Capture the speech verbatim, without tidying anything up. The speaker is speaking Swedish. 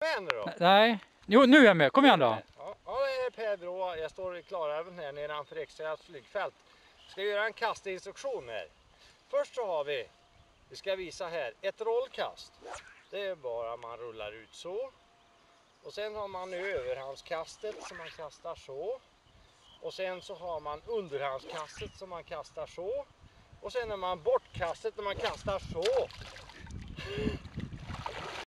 med nu då? Nej. Jo, nu är jag med. Kom igen då. Ja, ja, det är Pedro. Jag står i Klarälven här nedanför Ekshärads flygfält. Jag ska göra en kastinstruktion här. Först så har vi, vi ska visa här, ett rollkast. Det är bara man rullar ut så. Och sen har man överhandskastet som man kastar så. Och sen så har man underhandskastet som man kastar så. Och sen har man bortkastet när man kastar så.